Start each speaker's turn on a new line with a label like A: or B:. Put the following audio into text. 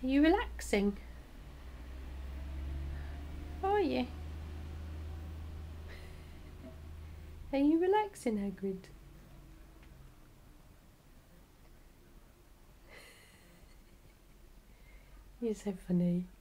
A: Are you relaxing? Are you? Are you relaxing, Hagrid? You're so funny.